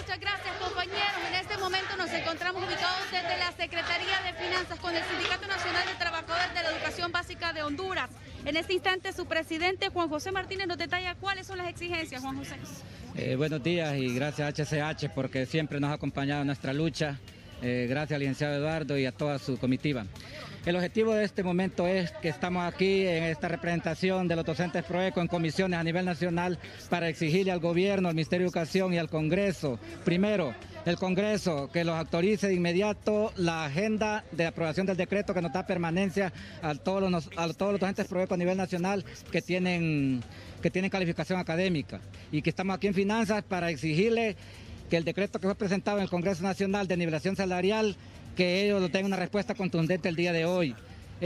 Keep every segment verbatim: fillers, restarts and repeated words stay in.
Muchas gracias, compañeros. En este momento nos encontramos ubicados desde la Secretaría de Finanzas con el Sindicato Nacional de Trabajadores de la Educación Básica de Honduras. En este instante su presidente, Juan José Martínez, nos detalla cuáles son las exigencias, Juan José. Eh, buenos días y gracias a H C H porque siempre nos ha acompañado en nuestra lucha. Eh, gracias al licenciado Eduardo y a toda su comitiva. El objetivo de este momento es que estamos aquí en esta representación de los docentes PROECO en comisiones a nivel nacional para exigirle al gobierno, al Ministerio de Educación y al Congreso, primero, el Congreso que los autorice de inmediato la agenda de aprobación del decreto que nos da permanencia a todos los, a todos los docentes PROECO a nivel nacional que tienen, que tienen calificación académica y que estamos aquí en Finanzas para exigirle que el decreto que fue presentado en el Congreso Nacional de nivelación salarial, que ellos tengan una respuesta contundente el día de hoy.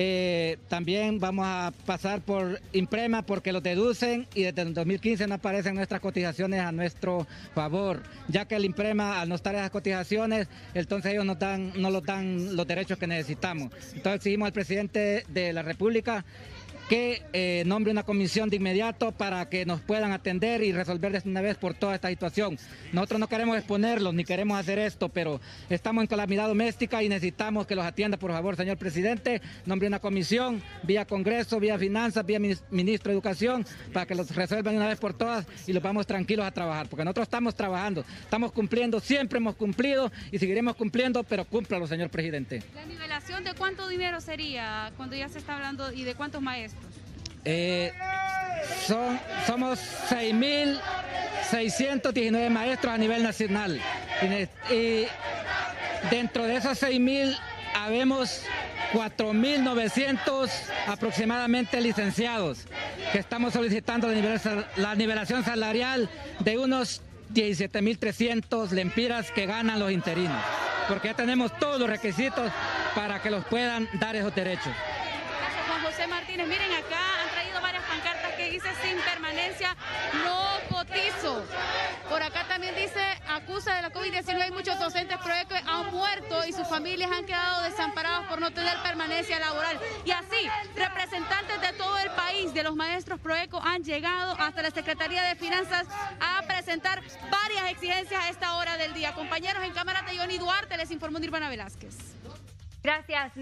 Eh, también vamos a pasar por IMPREMA porque los deducen y desde el dos mil quince no aparecen nuestras cotizaciones a nuestro favor, ya que el IMPREMA al no estar esas cotizaciones, entonces ellos nos dan, no nos dan los derechos que necesitamos. Entonces exigimos al presidente de la República que eh, nombre una comisión de inmediato para que nos puedan atender y resolver de una vez por toda esta situación. Nosotros no queremos exponerlos ni queremos hacer esto, pero estamos en calamidad doméstica y necesitamos que los atienda, por favor, señor presidente. Nombre una comisión vía Congreso, vía Finanzas, vía Ministro de Educación, para que los resuelvan de una vez por todas y los vamos tranquilos a trabajar, porque nosotros estamos trabajando, estamos cumpliendo, siempre hemos cumplido y seguiremos cumpliendo, pero cúmplalo, señor presidente. ¿La nivelación de cuánto dinero sería cuando ya se está hablando y de cuántos maestros? Eh, son, somos seis mil seiscientos diecinueve maestros a nivel nacional y, y dentro de esos seis mil habemos cuatro mil novecientos aproximadamente licenciados que estamos solicitando la nivelación, la nivelación salarial de unos diecisiete mil trescientos lempiras que ganan los interinos, porque ya tenemos todos los requisitos para que los puedan dar esos derechos. Gracias, Juan José Martínez. Miren, acá han traído varias pancartas que dice sin permanencia no cotizo. Por acá también dice acusa de la COVID diecinueve y muchos docentes PROECO han muerto y sus familias han quedado desamparados por no tener permanencia laboral. Y así, representantes de todo el país, de los maestros PROECO, han llegado hasta la Secretaría de Finanzas a presentar varias exigencias a esta hora del día. Compañeros, en cámara de Johnny Duarte, les informó Nirvana Velázquez. Gracias.